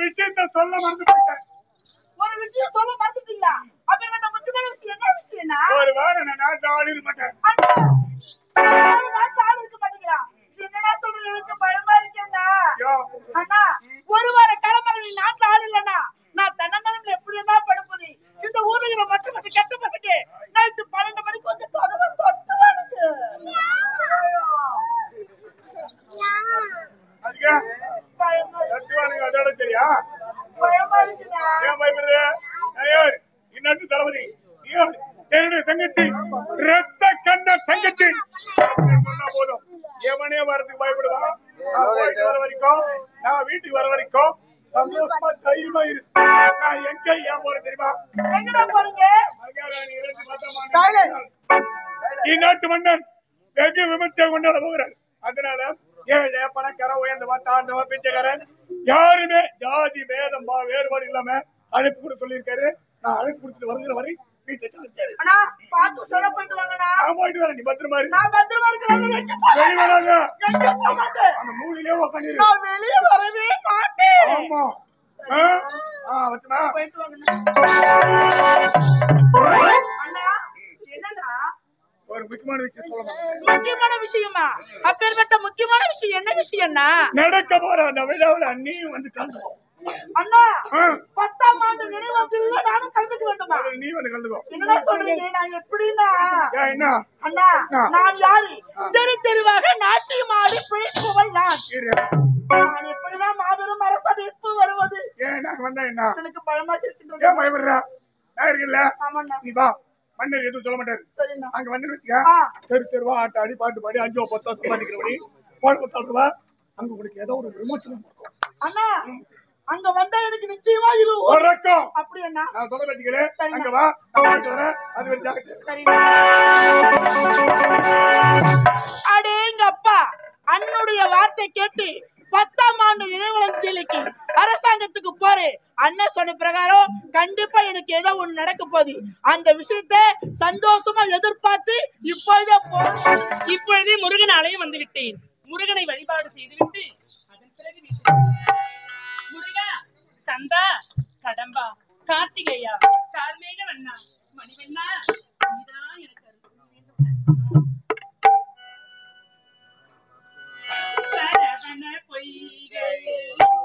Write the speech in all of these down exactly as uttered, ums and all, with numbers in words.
விஷயத்தை சொல்ல மறந்து போயிட்டேன். ஒரு விஷயம் சொல்ல மறந்துட்டீங்களா? அப்ப என்ன முக்கியமான விஷயம்? என்ன விஷயம்னா ஒரு வாரம் நான் நாட்டு ஆள் இருக்க மாட்டேன். நாட்டு ஆள் இருக்க மாட்டீங்களா? என்னடா சொல்றது? எனக்கு பயமா இருக்கேன்டா. அண்ணா ஒரு வார காலமாக நீ நாட்டு ஆள் இல்லனா நான் தன்னந்தனில் எப்படி என்ன படுப்பது? இந்த ஊர்ல இருக்கிற மற்ற பசங்க கெட்ட பசங்க நைட்டு பன்னெண்டு மணிக்கு வந்து கதவை தட்டுவானுங்க. அதுக்கு பயமா தட்டுவானுங்க, அதோட சரியா? பயமா இருக்குடா. ஏன் பயப்படுற? ஐயர் இன்னாட்டு தளபதி என்னுடைய தங்கச்சி ரத்த கண்ட தங்கச்சி சொன்னா போதும். எவனே வரதுக்கு பயப்படுவான். நான் போயிட்டு வர வரைக்கும், நான் வீட்டுக்கு வர வரைக்கும் சந்தோஷமா தைரியமா இரு. நான் எங்க ஏன் போறேன் தெரியுமா? எங்கடா போறீங்க? இந்நாட்டு மன்னன் வெகு விமர்சனம் கொண்டாட போகிறார். அதனால ஏழை பணக்கார உயர்ந்தவா தாழ்ந்தவா பிச்சைக்காரன் யாருமே ஜாதி பேதம் வேறுபாடு இல்லாம அழைப்பு கூட சொல்லியிருக்காரு. நான் அழைப்பு கொடுத்துட்டு வருகிற வரை வீட்டை சாதிச்சாரு. அண்ணா பாத்து சொல்ல போயிட்டு வாங்கண்ணா. நான் போயிட்டு வரேன், நீ பத்திரமா இரு. நான் பத்திரமா இருக்கிறேன். வெளியே வராத. எங்க போக மாட்டேன். அந்த மூலையிலே உட்காந்துரு. நான் வெளியே வரவே மாட்டேன். ஆமா வச்சுமா போயிட்டு வாங்கண்ணா. அண்ணா என்னண்ணா? ஒரு முக்கியமான விஷயம் சொல்லணும். முக்கியமான விஷயமா? அப்பேற்பட்ட முக்கியமான விஷயம் என்ன விஷயம்னா? நடக்க போற அந்த விழாவில் அண்ணியும் வந்து கலந்துக்கோ. அண்ணா பத்தாம் ஆண்டு நினைவத்தில் நானும் கலந்துக்க வேண்டுமா? நீ வந்து கலந்துக்கோ. என்ன சொல்றீங்க? நான் எப்படின்னா என்ன அண்ணா நான் யாரு? தெரு தெருவாக நாட்டியம் ஆடி பிழைப்பவள் நான். நான் எப்படின்னா மாபெரும் அரசமைப்பு வருவது. ஏன் நாங்க வந்தா என்ன? எனக்கு பயமா இருக்கின்றது. ஏன் பயப்படுறா? நான் இருக்கல. ஆமாண்ணா. நீ வா. மன்னர் எதுவும் சொல்ல மாட்டாரு. சரிண்ணா. அங்க வந்து வச்சுக்க. தெரு தெருவா ஆட்ட ஆடி பாட்டு பாடி அஞ்சோ பத்தோ சம்பாதிக்கிறபடி போட பத்தாடுவா. அங்க உங்களுக்கு ஏதோ ஒரு விமோசனம் இருக்கும். அண்ணா அங்க வந்தா எனக்கு நிச்சயமா இது வணக்கம். அப்படி அண்ணா நான் சொல்ல வச்சுக்கிறேன். அங்க வா. நான் போயிட்டு வரேன். அது வச்சு ஜாக்கிரதை. சரிண்ணா. அடேங்க அப்பா, அண்ணுடைய வார்த்தை கேட்டு பத்தாம் ஆண்டு நினைவலஞ்சலிக்கு அரசாங்கத்துக்கு போறேன். அண்ணன் சொன்ன பிரகாரம் கண்டிப்பா எனக்கு ஏதோ ஒண்ணு நடக்க போகுது. அந்த விஷயத்தை சந்தோஷமா எதிர்பார்த்து இப்பொழுதே போறேன். இப்பொழுதே முருகன் ஆலயம் வந்து விட்டேன். முருகனை வழிபாடு செய்துவிட்டு அதன் பிறகு முருகா, கந்தா, கடம்பா, கார்த்திகேயா, கார்மேக வண்ணா, மணிவண்ணா, நீதான் எனக்கு சரவண பொய்கையில்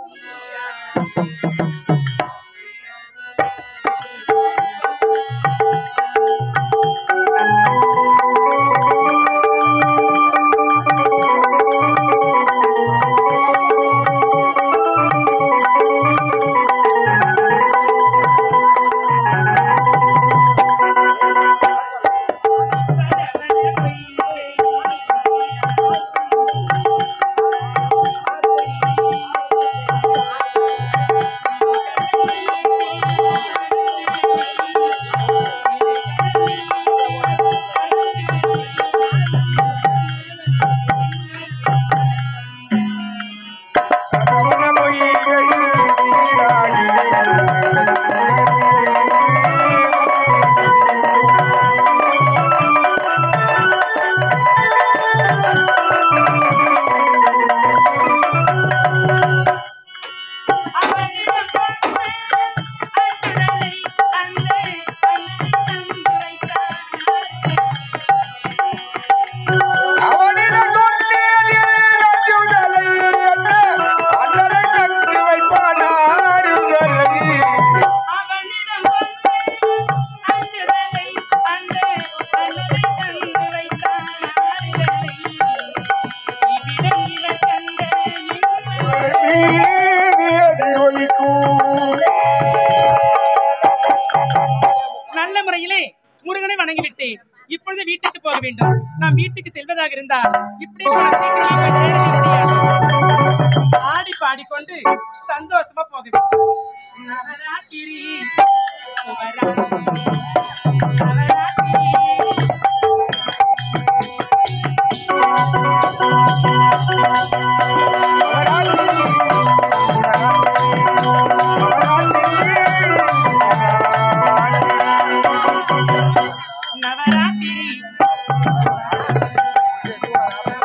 நல்ல முறையிலே முருகனை வணங்கிவிட்டேன். இப்பொழுது வீட்டுக்கு போக வேண்டும். நாம் வீட்டுக்கு செல்வதாக இருந்தால் இப்படி ஆடி பாடிக்கொண்டு சந்தோஷமா போக வேண்டும். நவராத்திரி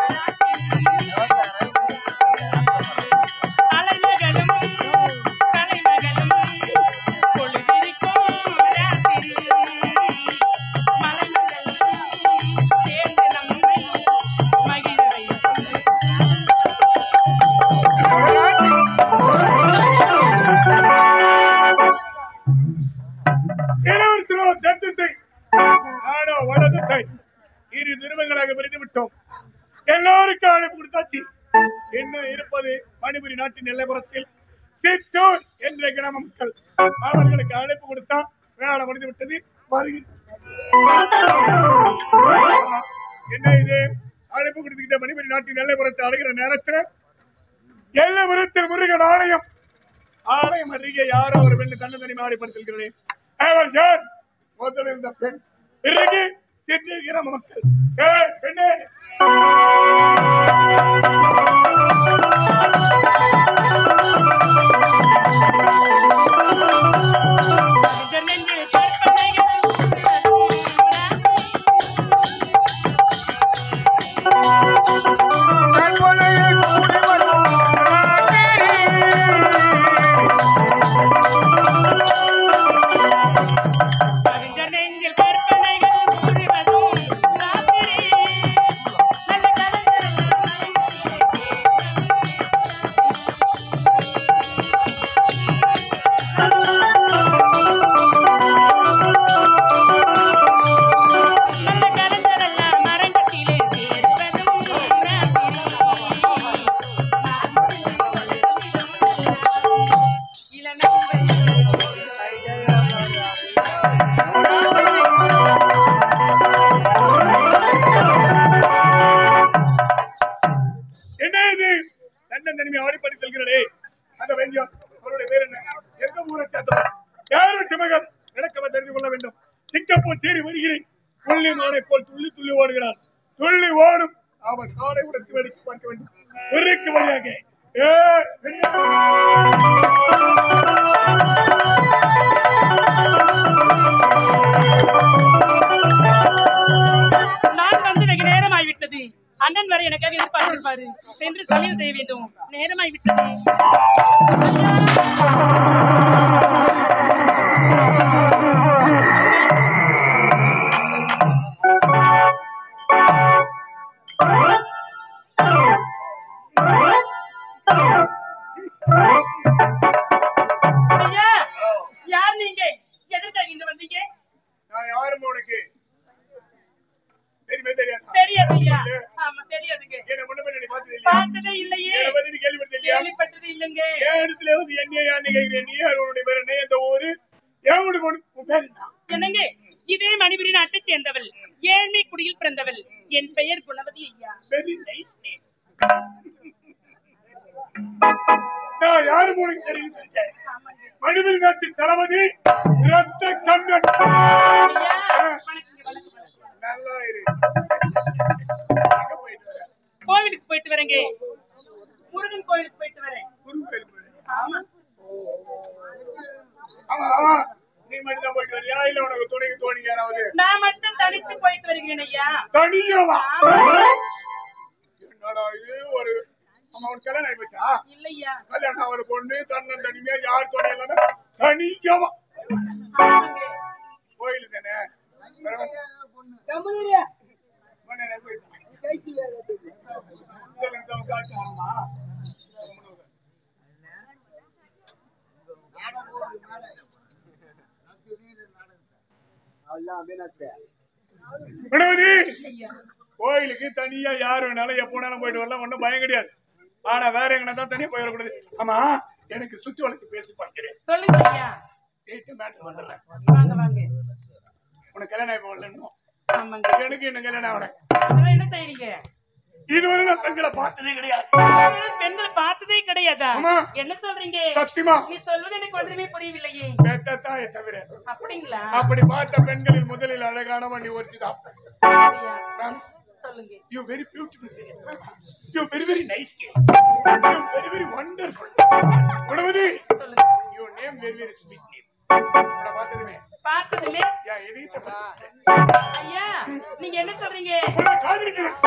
அலைமகளும் நெல்லைபுரத்தில் சித்தூர் என்ற கிராம மக்கள் அவர்களுக்கு அழைப்பு கொடுத்தா வேலை முடிந்து விட்டது. என்ன இது அழைப்பு கொடுத்துக்கிட்ட மணிமணி நாட்டின் நெல்லைபுரத்தை அடைகிற நேரத்தில் நெல்லைபுரத்தில் முருகன் ஆலயம் ஆலயம் அருகே யாரோ ஒரு பெண்ணு தன்னை தனி ஆடிப்படுத்துகிறேன். அவர் யார்? முதல் இருந்த பெண், பிறகு சித்தூர் கிராம மக்கள். பெண்ணே அண்ணன் வரை எனக்காக எதிர்பார்த்திருப்பாரு. சென்று சமையல் செய்ய வேண்டும். நேரமாய் விட்டது. ஐயா, யார் நீங்க? எதற்காக இங்க வந்தீங்க? நான் யாரும் உனக்கு தெரியாது ஐயா. ஆமா தெரியாதுங்க. பார்த்ததே இல்லையே. கேள்விப்பட்டது இல்லைங்க. என்னங்க, இதே மணிபுரி நாட்டை சேர்ந்தவள், ஏழ்மை குடியில் பிறந்தவள். என் பெயர் குணவதி ஐயா. நான் யாரும் உனக்கு தெரியும். மணிபுரி நாட்டின் தளபதி ரத்த கண்ணன். நல்லா இரு. கோவிலுக்கு போயிட்டு வரேங்க. முருகன் கோவிலுக்கு போயிட்டு வரேன். ஆமா. ஆமா, நீ மட்டும் தான் போயிட்டு வரியா? இல்ல உனக்கு துணைக்கு தோணி யாராவது? நான் மட்டும் தனித்து போயிட்டு வருகிறேன் ஐயா. தனியவா? என்னடா இது? ஒரு அவன் கல்யாணம் ஆகி போச்சா? இல்லையா. கல்யாணம் ஒரு பொண்ணு தன்ன தனிமையா யார் துணை இல்லாம தனியவா? கோயிலு தானே. கோயிலுக்கு தனியா யாரு வேணாலும் எப்ப வேணாலும் போயிட்டு வரலாம். ஒன்னும் பயம் கிடையாது. ஆனா வேற எங்கன்னா தான் தனியா போய் வரக்கூடாது. ஆமா, எனக்கு சுத்தி வளைச்சு பேசி பார்க்கிறேன். சொல்லுங்க ஐயா. வாங்க வாங்க. உனக்கு கல்யாணம் ஆகி போகலன்னு. ஆமாங்க. எனக்கு என்ன கல்யாணம் ஆகல. என்ன செய்றீங்க? இதுவரை நான் பெண்களை பார்த்ததே கிடையாது. பெண்களை பார்த்ததே கிடையாதா? என்ன சொல்றீங்க? சத்தியமா நீ சொல்வது எனக்கு ஒன்றுமே புரியவில்லையே. பெத்த தாயை தவிர. அப்படிங்களா? அப்படி பார்த்த பெண்களில் முதலில் அழகான வண்டி ஒருத்தி தான். சொல்லுங்க. You very beautiful. You very very nice. You very very wonderful. குணவதி. சொல்லுங்க. Your name very very sweet name. உன்னை பார்த்ததுமே. பார்த்ததுமே? யா எதிட்ட பார்த்து. ஐயா, நீங்க என்ன சொல்றீங்க? உன்னை காதலிக்கிறேன்.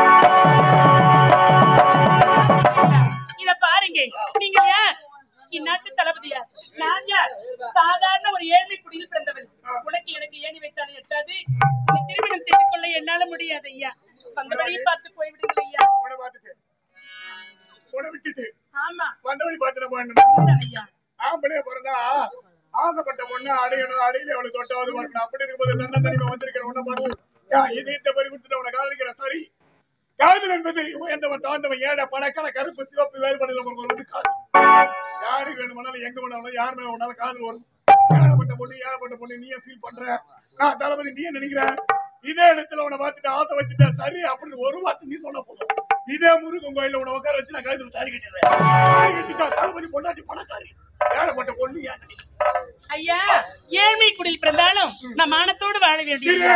இத பாருங்க. நீங்க யார்? இந்நாட்டு தளபதியா? நான் யார்? சாதாரண ஒரு ஏழ்மை குடியில் பிறந்தவள். உனக்கு எனக்கு ஏணி வைத்தாலே எட்டாது. உன்னை திருமணம் செய்து கொள்ள என்னால முடியாது ஐயா. அந்த வழியை பார்த்து போய்விடுங்கள் ஐயா. உன்னை பார்த்துட்டு உன்னை விட்டுட்டு. ஆமா. வந்த வழி பார்த்துட்டு போயிடணும் ஐயா. ஆம்பளைய பிறந்தா ஆசைப்பட்ட பொண்ணு அடையணும். அடையில அவளை தொட்டாவது வரணும். அப்படி இருக்கும்போது தன்ன தனிமை வந்திருக்கிற உன்னை பார்த்து இதயத்தை பறி விட்டுட்டு உன்னை காதலிக்கிற. சரி, காதல் என்பது உயர்ந்தவன் தாண்டவன் ஏழை பணக்கான கருப்பு சிவப்பு வேறுபடுகிற வந்து காதல். யாருக்கு வேணுமானாலும் எங்க வேணாலும் யார் மேல வேணாலும் காதல் வரும். ஏழப்பட்ட பொண்ணு ஏழப்பட்ட பொண்ணு நீயே ஃபீல் பண்ற, நான் தளபதி நீ நினைக்கிறேன். இதே இடத்துல உன்னை பார்த்துட்டு ஆத்த வச்சுட்டேன் சரி அப்படின்னு ஒரு வார்த்தை நீ சொன்ன போதும். இதே முருகன் கோயில உன்னை உட்கார வச்சு நான் கழுத்துல தாலி கட்டிடுவேன். தளபதி பொண்டாட்டி பணக்காரி ஏழப்பட்ட பொண்ணு ஏன் நினைக்கிறேன். ஐயா ஏழ்மை குடியில் பிறந்தாலும் நான் மானத்தோடு வாழ வேண்டியது.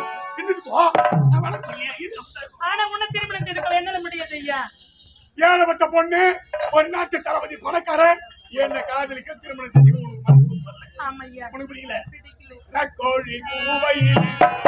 ஆனா உன்ன திருமணம் செய்து கொள்ள என்னால முடியாது ஐயா. ஏழப்பட்ட பொண்ணு ஒரு நாட்டு தளபதி பணக்காரன் என்ன காதலிக்க திருமணம் செஞ்சு உனக்கு மனசு வரல. ஆமா ஐயா. உனக்கு பிடிக்கல. கோழி கூவையில்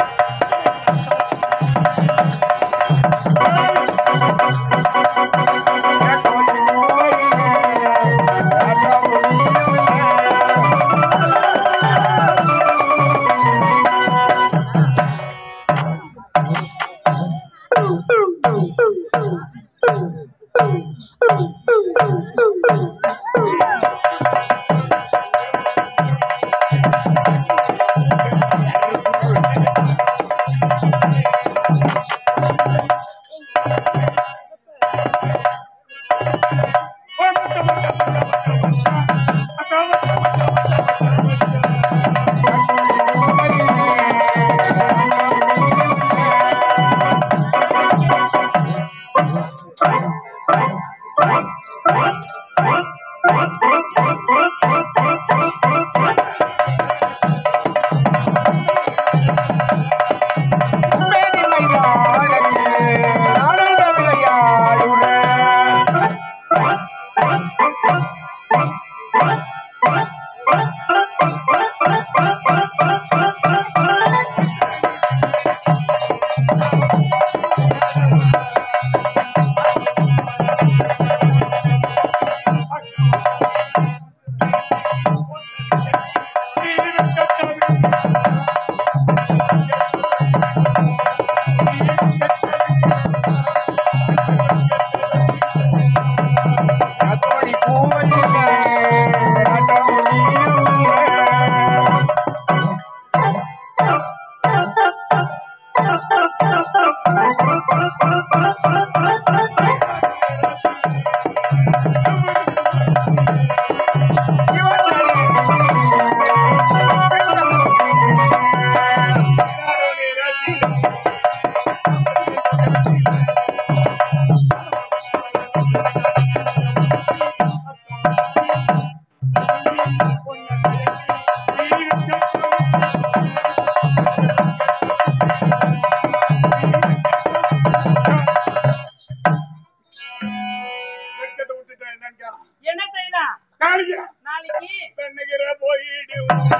என்ன செய்யலாம்? நாளைக்கு பெண்ணுகிற போயிடு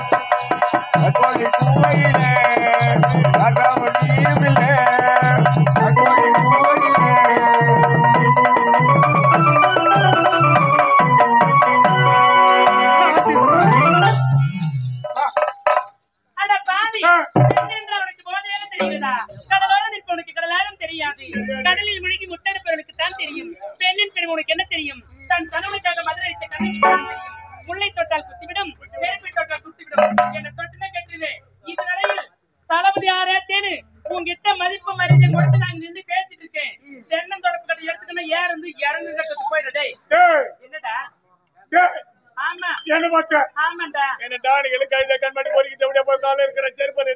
அட பாவி, பெண்ணென்று அவனுக்கு போதையாக தெரிகிறதா? கடலோர நிற்பவனுக்கு கடலாலும் தெரியாது. கடலில் முழுகி முத்தெடுப்பவனுக்கு தான் தெரியும். பெண்ணின் பெருமை உனக்கு என்ன தெரியும்? தன் கணவனுக்காக மதுரைத்த கண்ணைக்கு தெரியும். முல்லை தொட்டால் குத்திவிடும், நெருப்பை தொட்டால் குத்திவிடும். என்ன தொட்டுமே கட்டுவே. இதுவரையில் தளபதி ஆராய்ச்சேன்னு உங்ககிட்ட மதிப்பு மரியாதை கொடுத்து நான் நின்று பேசிட்டு இருக்கேன். தென்னம் தொடப்பு கட்டை எடுத்துக்கணும் ஏன் இருந்து இறங்கு கட்டு போயிடுதே. என்னடா? ஆமா என்ன பார்க்க ஆமாண்டா. என்ன டானிகளுக்கு கையில கண்மணி பொறிக்கிட்டு அப்படியே போய் கால இருக்கிற செருப்பனை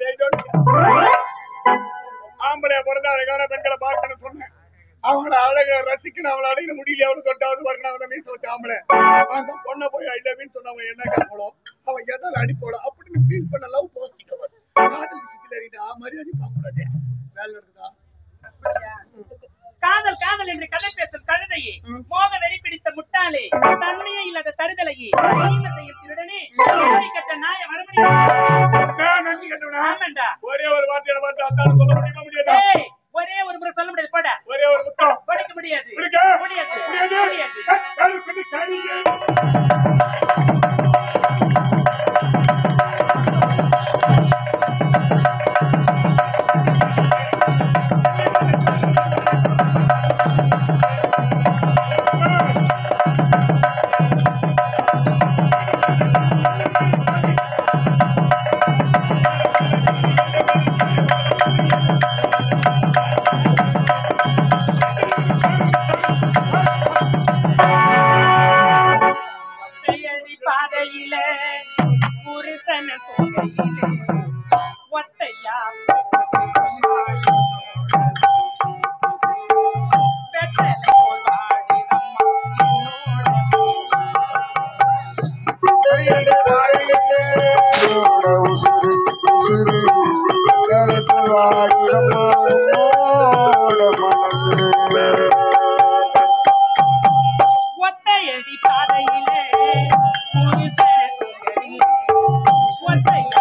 ஆம்பளை பிறந்த அழகான பெண்களை பார்க்கணும் சொன்னேன். அவங்கள அழக ரசிக்கணும், அவளை அடையின முடியல அவளு தொட்டாவது வரணும் மீச வச்ச ஆம்பளை அந்த பொண்ணை போய் ஐலவின்னு சொன்னவங்க என்ன கேட்கணும், அவன் எதாவது அடிப்போடும் அப்படின்னு ஃபீல் பண்ண லவ் போஸ்டிக்க காதல் விஷயத்துல மரியாதை பார்க்க கூடாது. வேலை இருக்குதா? காதல் காதல் என்று கதை பேசும் கழுதையே, மோக வெறி பிடித்த முட்டாளே, தன்மையே இல்லாத தருதலையே, செய்யும் திருடனே, கட்ட நாய ஆமாண்டா. ஒரே ஒரு வார்த்தையை பார்த்து அத்தாலும் சொல்ல முடியுமா? முடியாது. ஒரே ஒரு முறை சொல்ல முடியாது. போட ஒரே ஒரு முத்தம் படிக்க முடியாது. முடியாது முடியாது. ஒத்தையடி பாதையில புருஷன தூங்கையிலே ஒத்தையா வெத்தலை போல் வாடினம்மா ஒத்தையடி பாதையிலே புருஷன தூங்கையிலே ஒத்தையா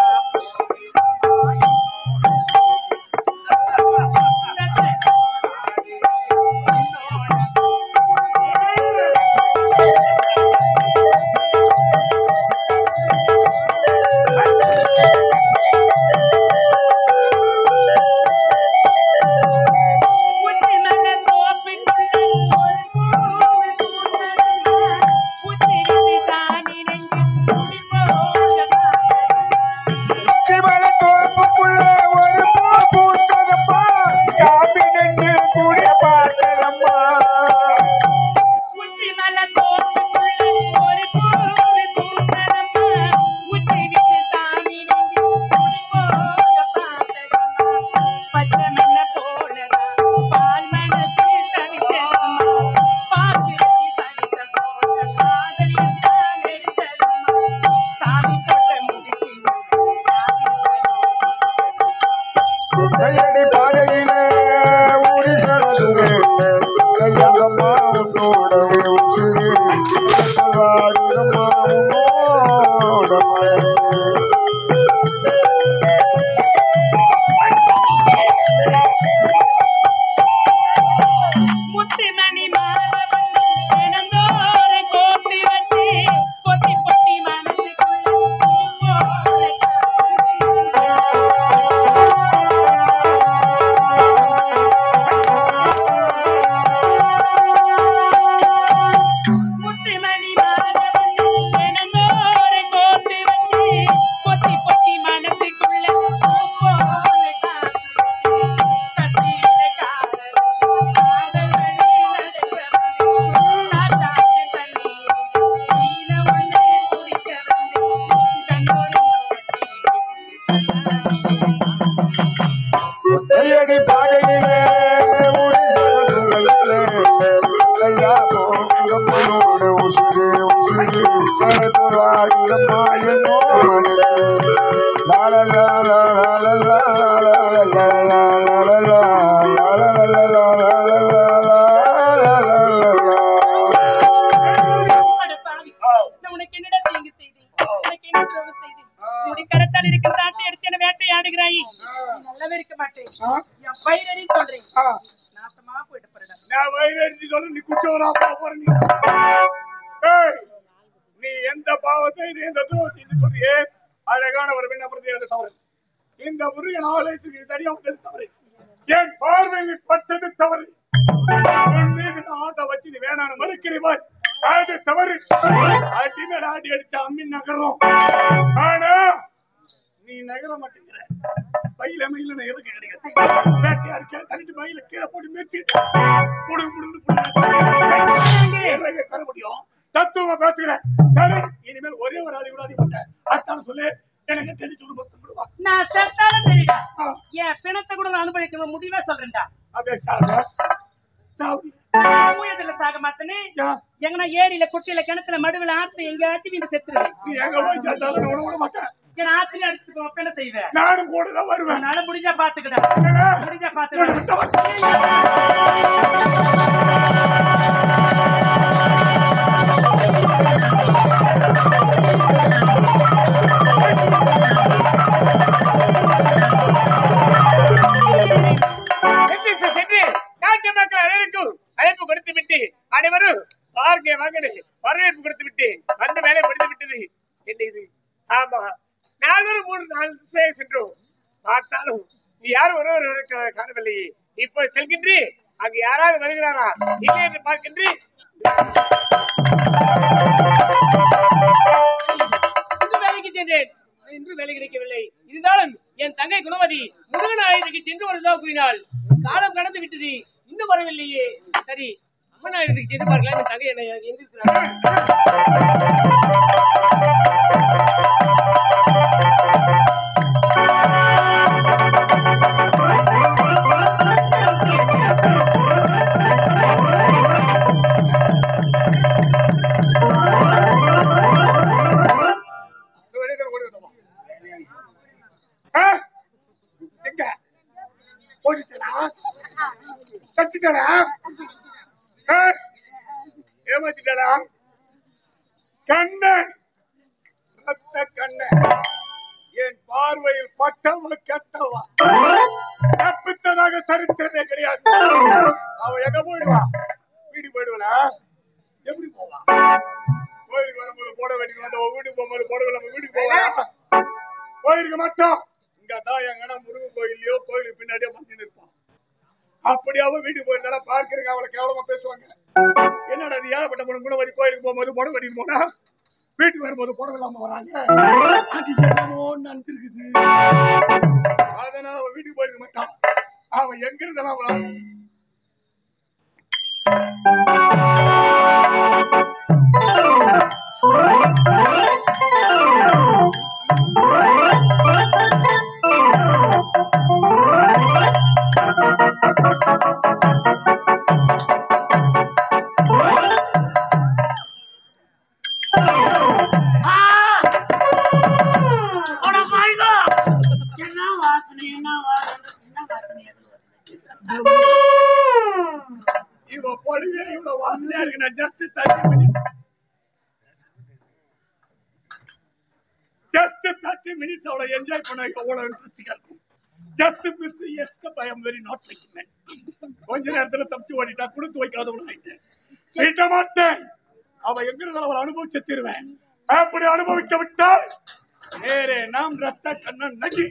நீ எந்த பாவத்தை எந்த துரோகத்தை சொல்றியே அழகான ஒரு விண்ணப்பத்தை தவறு. இந்த முருகன் ஆலயத்துக்கு தனியா வந்தது தவறு. என் பார்வையில் பட்டது தவறு. என் மீது ஆட்ட வச்சு நீ வேணாம் மறுக்கிறீவாய், அது தவறு. அடி மேல ஆடி அடிச்ச அம்மி நகரம். ஆனா நீ நகர மாட்டேங்கிற. பையில மயில நகரம் கிடையாது. வேட்டை அடிக்க தள்ளிட்டு பையில கீழே போட்டு மேய்ச்சி முடு முடு தர முடியும். தத்துவம் பேசுகிறேன். சரி, இனிமேல் ஒரே ஒரு ஆளை விடாதி மாட்டேன். அத்தான் சொல்லு, எனக்கு தெரிஞ்சு விடுவா. நான் செத்தாலும் சரிடா, என் பிணத்தை கூட நான் அனுபவிக்கணும் முடிவா சொல்றேன்டா. அதே சாக சாவி மூயத்துல சாக மாட்டேன்னு எங்கன்னா ஏரியில குட்டியில கிணத்துல மடுவில் ஆத்துல எங்கேயாச்சும் நீங்க செத்துருவேன். நீ எங்க போய் சேர்த்தாலும் விட விட மாட்டேன். என் ஆத்துல அடிச்சுட்டு போக என்ன செய்வேன்? நானும் கூட தான் வருவேன். என்னால முடிஞ்சா பாத்துக்கிட்டா முடிஞ்சா பாத்துக்கிட்டேன். அழைப்பு கொடுத்து விட்டு அனைவரும் பார்க்க வாங்க வரவேற்பு கொடுத்து விட்டு வந்த வேலை முடித்து விட்டது. என்ன இது? ஆமா, நாலும் மூணு நாலு சென்றோம். பார்த்தாலும் நீ யாரும் ஒருவர் காணவில்லையே. இப்போ செல்கின்றி அங்கு யாராவது வருகிறாரா இல்லை என்று பார்க்கின்றி இன்று வேலைக்கு சென்றேன். இன்று வேலை கிடைக்கவில்லை. இருந்தாலும் என் தங்கை குணவதி முருகன் ஆயுதத்துக்கு சென்று வருவதாக கூறினாள். காலம் கடந்து விட்டது, இன்னும் வரவில்லையே. சரி, அம்மன் ஆயுதத்துக்கு சென்று பார்க்கலாம். என் தங்கை என்ன எங்க இருக்கிறார்? ஏமாத்திட்டாளா ஏமாத்திட்டாளா கண்ணன் ரத்த கண்ணன் என் பார்வையில் பட்டவ கெட்டவா தப்பித்ததாக சரித்திரமே கிடையாது. அவ எங்க போயிடுவா? வீட்டுக்கு போயிடுவா. எப்படி போவா? கோயிலுக்கு வரும்போது போட வேண்டியது வந்து வீட்டுக்கு போகும்போது போடவில்லை. நம்ம வீட்டுக்கு போவா? கோயிலுக்கு மட்டும் இங்க தான் எங்கன்னா முருகன் கோயிலையோ கோயிலுக்கு பின்னாடியோ வந்து நிற்பான். அப்படி அவ வீட்டுக்கு போயிருந்தா பார்க்கறதுக்கு அவளை கேவலமா பேசுவாங்க. என்னடா அது ஏழப்பட்ட பொண்ணு கூட வரி கோயிலுக்கு போகும்போது போட வேண்டியது போனா வீட்டுக்கு வரும்போது போடவில்லாம வராங்க. அது என்னமோ நடந்திருக்குது. அதனால அவ வீட்டுக்கு போயிருக்க மாட்டான். அவன் எங்க இருந்தாலும் அவன் இவ பொழுது இவ்வளவு வாசனையா இருக்கு. நான் just thirty minutes just thirty minutes அவளை என்ஜாய் பண்ண எவ்வளவு இன்ட்ரெஸ்டிங்கா இருக்கும். Just miss escape. I am very not like man. கொஞ்ச நேரத்துல தப்பிச்சு ஓடிட்டா கொடுத்து வைக்காதவள் ஆயிட்டேன். விட மாட்டேன். அவ எங்க இருந்தாலும் அவளை அனுபவிச்சு தீருவேன். அப்படி அனுபவிக்க விட்டால் நேரே நாம் ரத்த கண்ணன் நகி.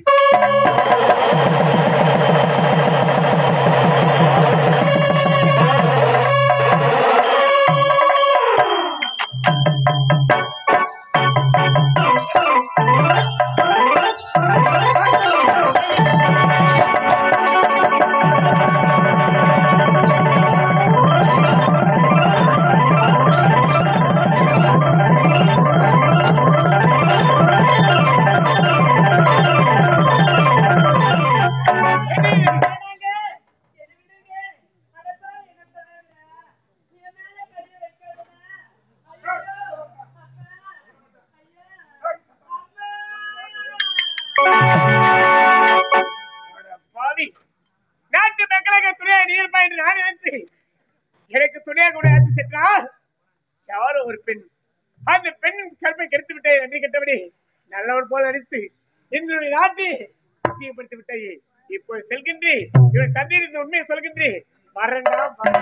நாட்டு மக்களுக்கு துணையா நீர்ப்பா என்று நான் நினைத்து எனக்கு துணையா கூட சென்றால் யாரோ ஒரு பெண். அந்த பெண் கற்பை கெடுத்து விட்டே நன்றி கெட்டபடி நல்லவர் போல் நடித்து எங்களுடைய நாட்டை அசிங்கப்படுத்தி விட்டாயே. இப்போ செல்கின்றே இவன் தந்தையில் இந்த உண்மையை சொல்கின்றே. வரண்டா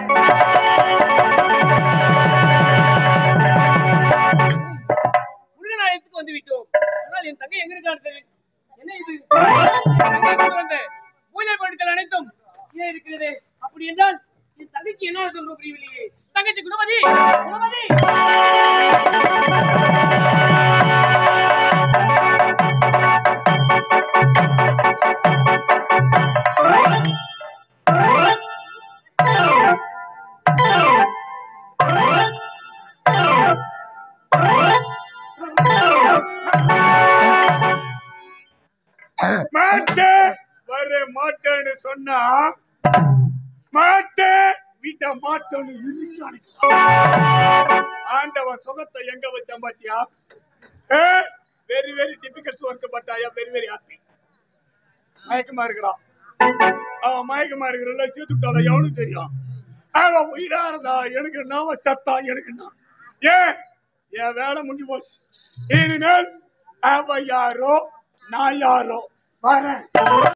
முருகனாலயத்துக்கு வந்து விட்டோம். ஆனால் என் தங்கை எங்க இருக்கான்னு என்ன இது? வந்த பூஜை பொருட்கள் அனைத்தும் ஏன் இருக்கிறது? அப்படி என்றால் என் தங்கைக்கு என்ன சொல்றோம் புரியவில்லையே. தங்கச்சி குணமதி, குணமதி வர மாட்டேன்னு சொன்னா மாட்டேன் வீட்டை மாட்டேன்னு ஆண்டவன் சுகத்தை எங்க வச்சான் பாத்தியா? Very very difficult work but I am very very happy. மயக்கமா இருக்கிறான். அவன் மயக்கமா இருக்கிற சேர்த்துட்டால எவனுக்கு தெரியும்? அவன் உயிரா இருந்தா எனக்கு நாம சத்தா எனக்கு நான் ஏன் என் வேலை முடிஞ்சு போச்சு. இனிமேல் அவ யாரோ நான் யாரோ வரேன்.